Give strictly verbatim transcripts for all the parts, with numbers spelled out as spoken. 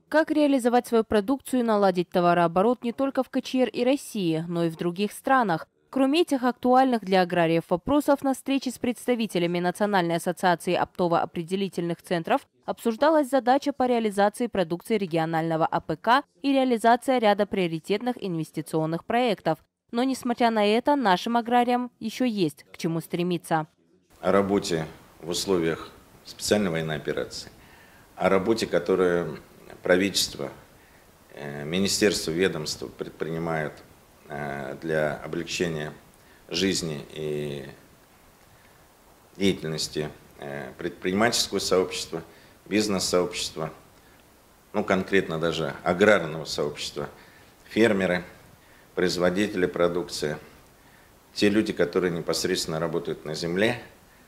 Как реализовать свою продукцию и наладить товарооборот не только в ка че эр и России, но и в других странах? Кроме этих актуальных для аграриев вопросов, на встрече с представителями Национальной ассоциации оптово-определительных центров обсуждалась задача по реализации продукции регионального а пэ ка и реализация ряда приоритетных инвестиционных проектов. Но, несмотря на это, нашим аграриям еще есть к чему стремиться. О работе в условиях специальной военной операции, о работе, которую правительство, министерство, ведомство предпринимают для облегчения жизни и деятельности предпринимательского сообщества, бизнес-сообщества, ну конкретно даже аграрного сообщества, фермеры, производители продукции, те люди, которые непосредственно работают на земле.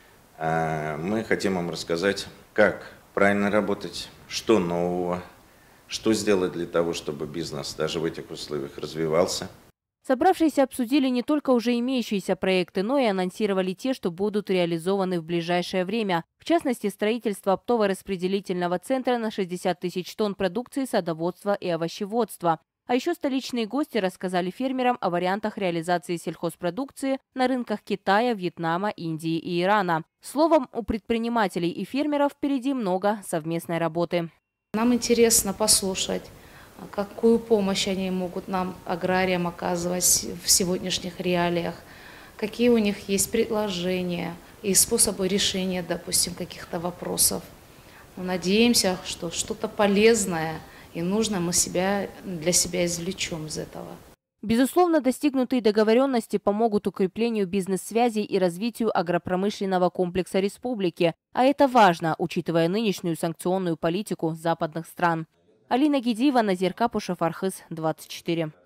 Мы хотим вам рассказать, как правильно работать, что нового, что сделать для того, чтобы бизнес даже в этих условиях развивался. Собравшиеся обсудили не только уже имеющиеся проекты, но и анонсировали те, что будут реализованы в ближайшее время. В частности, строительство оптово-распределительного центра на шестьдесят тысяч тонн продукции садоводства и овощеводства. А еще столичные гости рассказали фермерам о вариантах реализации сельхозпродукции на рынках Китая, Вьетнама, Индии и Ирана. Словом, у предпринимателей и фермеров впереди много совместной работы. Нам интересно послушать, какую помощь они могут нам, аграриям, оказывать в сегодняшних реалиях, какие у них есть предложения и способы решения, допустим, каких-то вопросов. Мы надеемся, что что-то полезное и нужное мы себя, для себя извлечем из этого. Безусловно, достигнутые договоренности помогут укреплению бизнес-связей и развитию агропромышленного комплекса республики. А это важно, учитывая нынешнюю санкционную политику западных стран. Алина Гидиева, Назир Капушев, Архыз, двадцать четыре.